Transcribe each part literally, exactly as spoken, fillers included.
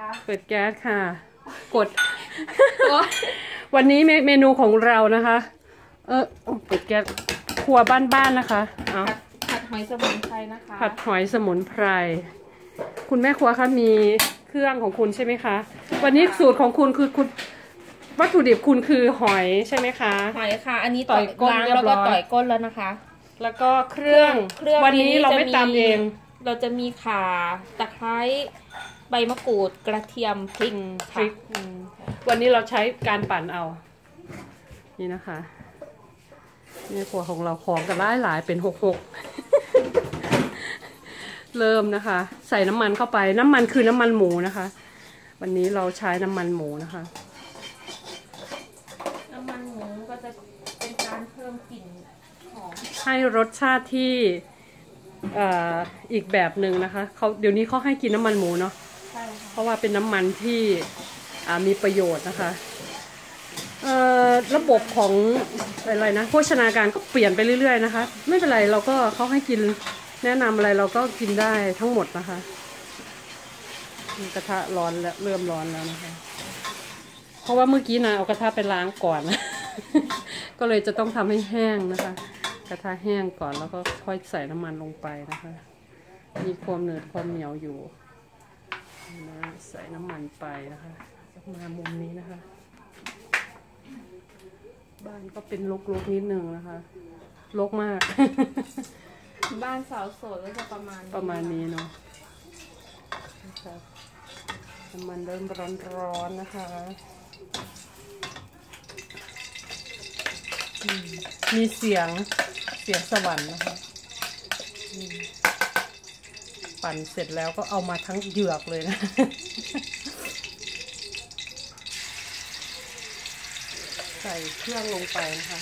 คะเปิดแก๊สค่ะกด วันนี้เมนูของเรานะคะเออเปิดแก๊สครัวบ้านๆนะคะเอาผัดหอยสมุนไพรนะคะผัดหอยสมุนไพรคุณแม่ครัวคะมีเครื่องของคุณใช่ไหมคะวันนี้สูตรของคุณคือคุณวัตถุดิบคุณคือหอยใช่ไหมคะหอยค่ะอันนี้ต่อยก้นแล้วก็ต่อยก้นแล้วนะคะแล้วก็เครื่องวันนี้เราไม่ตำเองเราจะมีข่าตะไคร้ใบมะกรูดกระเทียมพริกพริกวันนี้เราใช้การปั่นเอานี่นะคะนี่ครัวของเราของกันหลายหลายเป็นหกหกเริ่มนะคะใส่น้ำมันเข้าไปน้ำมันคือน้ำมันหมูนะคะวันนี้เราใช้น้ำมันหมูนะคะน้ำมันหมูก็จะเป็นการเพิ่มกลิ่นหอมให้รสชาติที่อีกแบบหนึ่งนะคะเขาเดี๋ยวนี้เขาให้กินน้ำมันหมูเนาะใช่ค่ะเพราะว่าเป็นน้ำมันที่มีประโยชน์นะคะระบบของอะไรนะโภชนาการก็เปลี่ยนไปเรื่อยๆนะคะไม่เป็นไรเราก็เขาให้กินแนะนำอะไรเราก็กินได้ทั้งหมดนะคะกระทะร้อนแล้วเริ่มร้อนแล้วนะคะเพราะว่าเมื่อกี้นะเอากระทะไปล้างก่อน ก็เลยจะต้องทำให้แห้งนะคะกระทะแห้งก่อนแล้วก็ค่อยใส่น้ำมันลงไปนะคะมีความเหนืดความเหนียวอยู่นะใส่น้ำมันไปนะคะมามุมนี้นะคะบ้านก็เป็นรกๆนิดนึงนะคะรกมากบ้านสาวโสดก็จะประมาณประมาณนี้เนาะน้ำมันเริ่มร้อนๆนะคะมีเสียงเสียงสวรรค์นะคะปั่นเสร็จแล้วก็เอามาทั้งเหยือกเลยนะใส่เครื่องลงไปนะคะ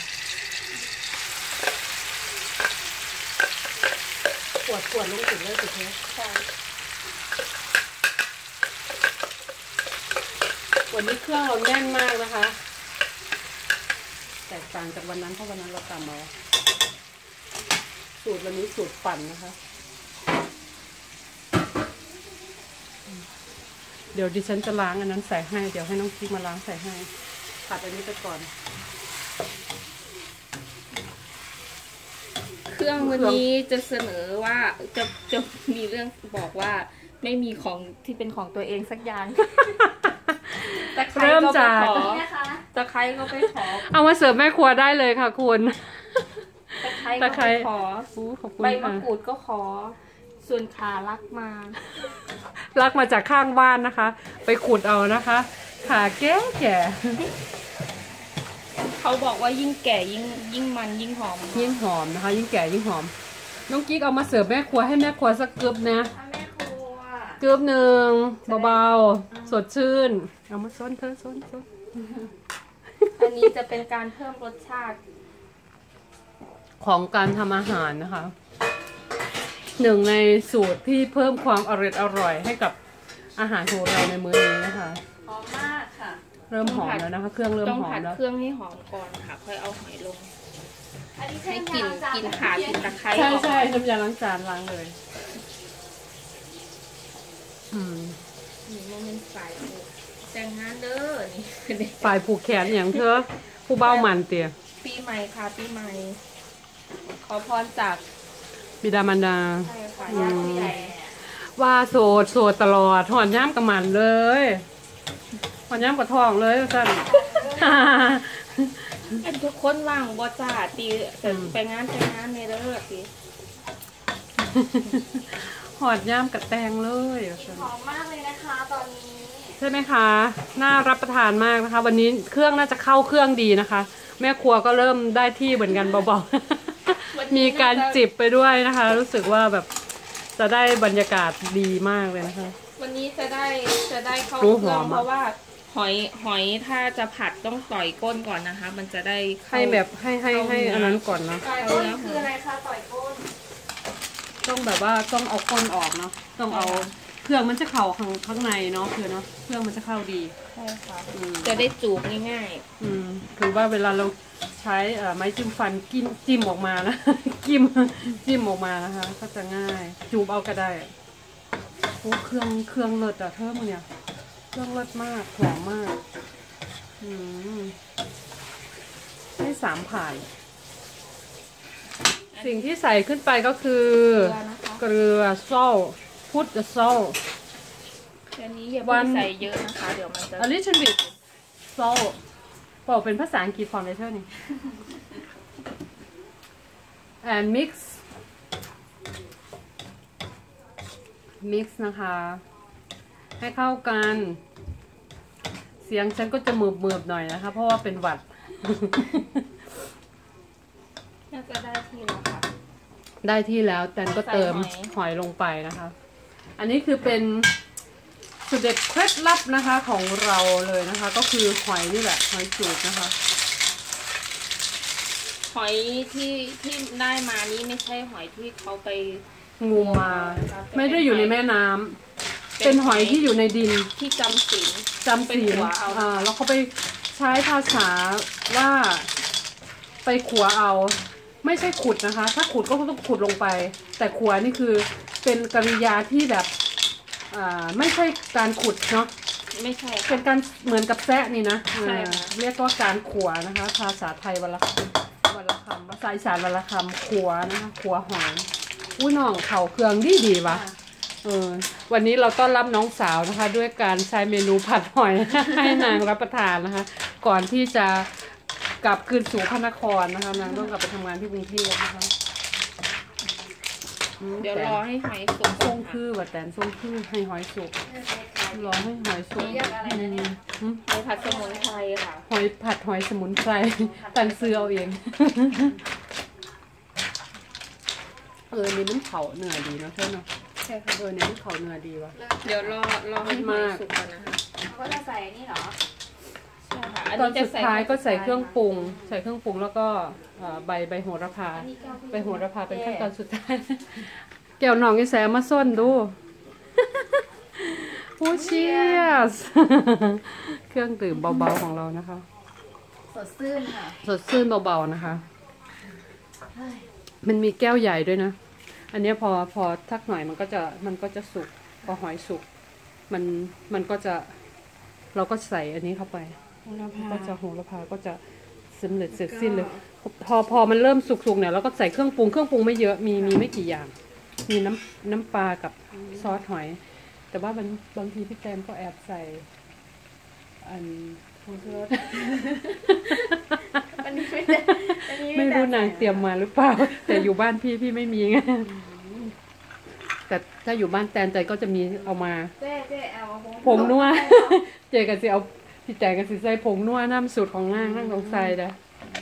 ขวดขวดลงถึงเลยสิเพื่อนใช่วันนี้เครื่องเราแน่นมากนะคะแตกต่างจากวันนั้นเพราะวันนั้นเราตำเอาสูตรวันนี้สูตรปั่นนะคะเดี๋ยวดิฉันจะล้างอันนั้นใส่ให้เดี๋ยวให้น้องกิ๊กมาล้างใส่ให้ผัดอันนี้ไปก่อนเครื่องวันนี้จะเสนอว่าจะจะมีเรื่องบอกว่าไม่มีของที่เป็นของตัวเองสักอย่างเริ่มจากตะไคร้ก็ไปขอเอามาเสิร์ฟแม่ครัวได้เลยค่ะคุณตะไคร้ก็ขอใบมะกรูดก็ขอส่วนขาลักมาลักมาจากข้างบ้านนะคะไปขุดเอานะคะขาแก่แก่เขาบอกว่ายิ่งแก่ยิ่งยิ่งมันยิ่งหอมยิ่งหอมนะคะยิ่งแก่ยิ่งหอมน้องกิ๊กเอามาเสิร์ฟแม่ครัวให้แม่ครัวสักกึบนะกึบหนึ่งเบาๆสดชื่นเอามาซ้อนเธอซ้อนซ้อนอันนี้จะเป็นการเพิ่มรสชาติของการทำอาหารนะคะหนึ่งในสูตรที่เพิ่มความอร่อยอร่อยให้กับอาหารของเราในมื้อนี้นะคะหอมมากค่ะเริ่มหอมแล้วนะคะเครื่องเริ่มหอมแล้วต้องผัดเครื่องให้หอมก่อนค่ะค่อยเอาหอยลงให้กลิ่นกลิ่นข่ากลิ่นตะไคร้ใช่ใช่น้ำยาล้างจานล้างเลยอืมนี่มันเป็นฝ่ายแต่งงานเด้อนี่ฝ่ายผูกแขนอย่างเธอผู้เบ้ามันเตี๋ยปีใหม่ค่ะปีใหม่ขอพรจากบิดามารดาใช่ค่ะญาติผู้ใหญ่ว่าโสดโสดตลอดถอนย่ำกับมันเลยถอนย่ำกับทองเลยสั่นทุกคนว่างบ่จ้าตีไปงานไปงานในเด้อตีหอดย่ำกับแตงเลยหอมมากเลยนะคะตอนนี้ใช่ไหมคะน่ารับประทานมากนะคะวันนี้เครื่องน่าจะเข้าเครื่องดีนะคะแม่ครัวก็เริ่มได้ที่เหมือนกันเบาๆมีการจิบไปด้วยนะคะรู้สึกว่าแบบจะได้บรรยากาศดีมากเลยนะคะวันนี้จะได้จะได้เข้าเครื่องเพราะว่าหอยหอยถ้าจะผัดต้องต่อยก้นก่อนนะคะมันจะได้ให้แบบให้ให้ให้อันนั้นก่อนเนาะต่อยก้นคืออะไรคะต่อยก้นต้องแบบว่าต้องเอาก้นออกเนาะต้องเอาเครื่องมันจะเข่าข้างข้างในเนาะคือเนาะเครื่องมันจะเข้าดีใช่ค่ะจะได้จูบง่ายๆอืมคือว่าเวลาเราใช้ไม้จิ้มฟันกิ้มจิ้มออกมานะกิ้มจิ้มออกมานะคะก็จะง่ายจูบเอาก็ได้โอ้เครื่องเครื่องเลิศอะเท่ามันเนี่ยเครื่องรสมากหอมมากอืมให้สามผ่านสิ่งที่ใส่ขึ้นไปก็คือเกลือนะคะเกลือโซ่พุทธโซ่อันนี้อย่าเพิ่งใส่เยอะนะคะ เดี๋ยวมันจะ a little bit salt บอกเป็นภาษาอังกฤษฟอร์มเลเทอร์นี่ and mix mix นะคะ ให้เข้ากัน เสียงฉันก็จะมืบมืบหน่อยนะคะ เพราะว่าเป็นหวัดน่าจะได้ที่แล้วค่ะได้ที่แล้วแตนก็เติมใส่หอยหอยลงไปนะคะ อันนี้คือเป็นสูตรเด็ดเคล็ดลับนะคะของเราเลยนะคะ ก็คือหอยนี่แหละหอยจูบนะคะหอยที่ที่ได้มานี่ไม่ใช่หอยที่เขาไปงูมา ไม่ได้อยู่ในแม่น้ำเป็นหอยที่อยู่ในดินที่จำศีลจำศีลไปขัวเอาอ่าแล้วเขาไปใช้ภาษาว่าไปขัวเอา ไม่ใช่ขุดนะคะ ถ้าขุดก็ต้องขุดลงไป แต่ขัวนี่คือเป็นกริยาที่แบบอ่าไม่ใช่การขุดเนาะไม่ใช่เป็ค่ะนการเหมือนกับแซะนี่นะใช่ค่ะอ่าเรียกว่าการขัวนะคะ ภาษาไทยวันละวันละคำภาษาอีสานวันละคำขัวนะคะขัวหอยอุ้ยน้องเข่าเครื่องดีดีวะเออวันนี้เราต้อนรับน้องสาวนะคะ ด้วยการใช้เมนูผัดหอย ให้นางรับประทานนะคะ ก่อนที่จะกลับคืนสู่พระนครนะคะนางต้องกลับไปทำงานที่กรุงเทพนะคะอืมเดี๋ยวแต่รอให้หอยสุกทก่รอนงค่ะคือว่าแต่ทรงคือให้หอยสุกรอให้หอยสุกอืมหอยผัดสมุนไพรค่ะหอยผัดหอยสมุนไพรตันซื้อเอาเอง เออนี่มันเผาเนื้อดีเนาะใช่เนาะใช่ค่ะเออนี่มันเผาเนื้อดีว่ะเดี๋ยวรอรอให้หอยสุกก่อนนะคะเขาก็จะใส่นี่เหรอใช่ค่ะอันตอนนี้จะสุดใส่ท้ายก็ใส่เครื่องปรุง ใส่เครื่องปรุงแล้วก็เอ่อใบใบโหระพาใบโหระพาเป็นขั้นตอนสุดท้าย แก้วหนองยี่แสมาส้นดู โอ้เชียส เครื่องดื่มเบาๆของเรานะคะสดซื่นค่ะสดชื่นเบาๆนะคะ มันมีแก้วใหญ่ด้วยนะ อันเนี้ยพอพอทักหน่อยมันก็จะมันก็จะสุก พอหอยสุก มันมันก็จะเราก็ใส่อันนี้เข้าไป ก็จะโหระพาก็จะสำเร็จเสร็จสิ้นเลย พอพอมันเริ่มสุกๆเนี่ยเราก็ใส่เครื่องปรุง เครื่องปรุงไม่เยอะ มีมีไม่กี่อย่าง มีน้ำน้ำปลากับซอสหอย แต่ว่ามันบางทีพี่แตนก็แอบใส่ อันผงชูรสวันนี้ไม่ได้วันนี้ไม่รู้นางเตรียมมาหรือเปล่า แต่อยู่บ้านพี่พี่ไม่มีไงแต่ถ้าอยู่บ้านแตนใจก็จะมีเอามาเจ๊เจ๊เอาผงนัว เจกันสิเอาพี่แตนกันสิใส่ผงนัวน้ำสูตรของนางนั่งลงใส่เด้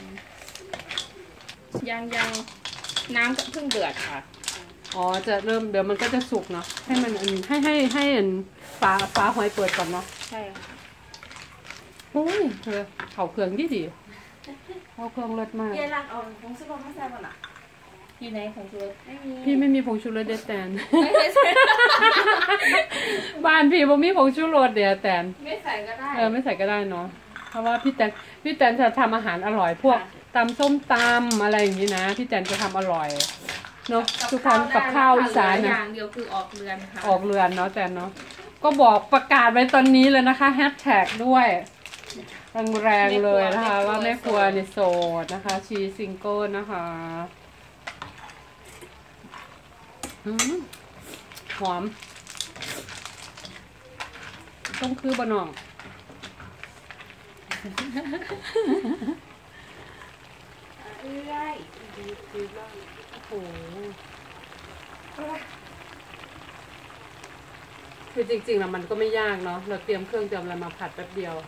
อยังยังน้ำก็เพิ่งเดือดค่ะอ๋อจะเริ่มเดี๋ยวมันก็จะสุกเนาะให้มันอันให้ให้ให้อันฝาฝาหอยเปิดก่อนเนาะใช่ค่ะโอ้ยเธอเขาเครื่องดีดีเขาเครื่องเลิศมากเจ๊รักเอาผงชูรสมาใส่บ่ล่ะอยู่ในของชูรสไม่มีพี่ไม่มีผงชูรสเด็ดแตนไม่ไม่ใช่บ้านพี่บ่มีผงชูรสเดียวแตนไม่ใส่ก็ได้เออไม่ใส่ก็ได้เนาะเพราะว่าพี่แตนพี่แตนจะทำอาหารอร่อยพวกตำส้มตำอะไรอย่างนี้นะพี่แตนจะทำอร่อยเนาะทุกครั้งกับข้าวอีสานอนะย่างเดียวคือออกเรือนค่ะออกเรือนเนาะแตนเนาะก็บอกประกาศไว้ตอนนี้เลยนะคะแฮชแท็กด้วยแรงๆเลยนะคะว่าแม่ครัวในโสดนะคะชีซิงเกิลนะคะอืมหอมต้องคือบะหน่องเอ้ยโอ้โหคือจริงๆแล้วมันก็ไม่ยากเนาะ เราเตรียมเครื่องเตรียมอะไรมาผัดแป๊บเดียว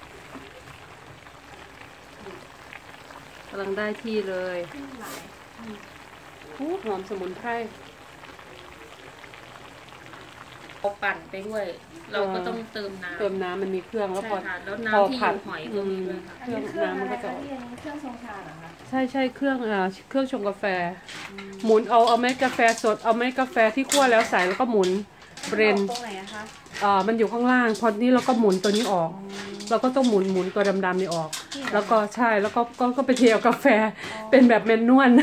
กำลังได้ที่เลยอู้หอมสมุนไพรเอาปั่นไปด้วย เราก็ต้องเติมน้ำเติมน้ำมันมีเครื่องแล้วพอใช่ค่ะแล้วพอน้ำที่อผัดยู่หอยก็มีด้วยค่ะเครื่องน้ำมันก็จะอันนี้เครื่องชงชาเหรอคะใช่ใช่เครื่องอ่าเครื่องชงกาแฟ หมุนเอาเอาเม็ดกาแฟสดเอาเม็ดกาแฟที่คั่วแล้วใส่แล้วก็หมุนเบรนตรงไหนอะคะอ่ามันอยู่ข้างล่างพอนี้เราก็หมุนตัวนี้ออก เราก็ต้องหมุนหมุนตัวดำๆนี่ออก แล้วก็ใช่แล้วก็ก็ก็ไปเทเอากาแฟเป็นแบบเมนนวล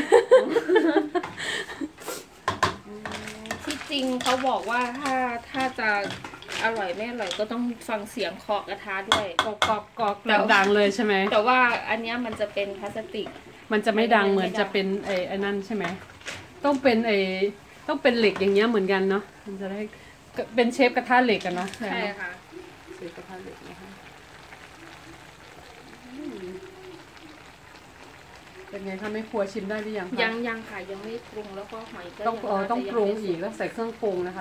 ที่จริงเขาบอกว่าถ้าถ้าจะออร่อยไม่อร่อยก็ต้องฟังเสียงเคาะกระทะด้วยกอกกอกกอกดังๆเลยใช่ไหมแต่ว่าอันเนี้ยมันจะเป็นพลาสติกมันจะไม่ดังเหมือนจะเป็นไอ้ไอ้นั่นใช่ไหมต้องเป็นไอ้ต้องเป็นเหล็กอย่างเงี้ยเหมือนกันเนาะมันจะได้เป็นเชฟกระทะเหล็กกันเนาะใช่ค่ะเชฟกระทะเหล็กนะคะอืมเป็นไงคะไม่ครัวชิมได้หรือยังคะยังยังค่ะยังไม่ปรุงแล้วก็หอยก็ต้องยังเออต้องน่าจะปรุงยัไม่อีกแล้วใส่เครื่องปรุงนะคะ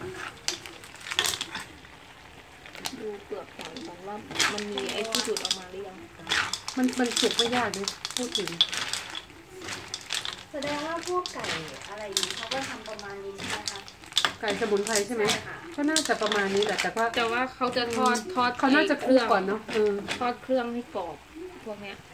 ดูเปลือกหอยก่อนว่ามันมีไอ้ที่ดูดออกมาหรือยังมันมันสุกไม่ยากเลยพูดถึงแสดงว่าพวกไก่อะไรนี้เขาก็ทำประมาณนี้ใช่ไหมคะไก่สมุนไพรใช่ไหมใช่ค่ะก็น่าจะประมาณนี้แหละแต่ว่าแต่ว่าเขาจะทอดทอดเขาน่าจะคลุกก่อนเนาะเออทอดเครื่องให้กรอบพวกเนี้ย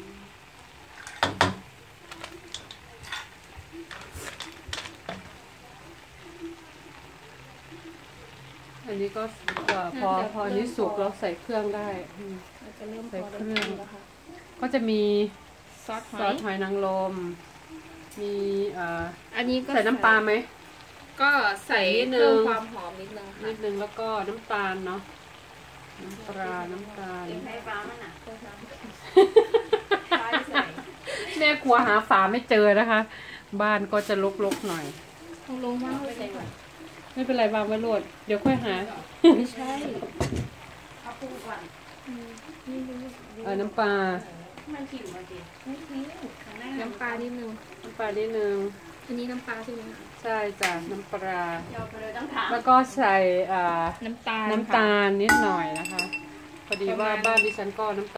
อันนี้ก็เอ่อพอพออันนี้สุกแล้วใส่เครื่องได้อืมเราจะเริ่มใส่พอเคได้รื่องที่แล้วค่ะก็จะมีซอสหซออย สหอยนางรมมีเอ่ออันนี้ก็ใส่น้ำปลาไหมก็ใส่นิดนึงเพิ่มความหอมนิดนึงค่ะนิดนึงแล้วก็น้ำตาลเนาะน้ำปลาน้ำตาลเป็นไฟฟ้ามันอ่ะก็น้ำฟ้าใส่แม่ครัวหาฝาไม่เจอนะคะ บ้านก็จะลกๆหน่อยต้องลงว่างไว้ใส่ก่อนไม่เป็นไรวางไว้โหลดเดี๋ยวค่อยหาไม่ใช่เอาปรุงก่อนอืมนี่ดูเออน้ำปลามันผิวมาดิไม่ทิ้งน้ำปลานิดนึงน้ำปลานิดนึงอันนี้น้ำปลาใช่ไหมคะใช่จ้ะน้ำปลาเดี๋ยวไปเลยต้องถามแล้วก็ใส่อ่าน้ำตาลน้ำตาลนิดหน่อยนะคะ พอดีว่าบ้านดิฉันก็น้ำ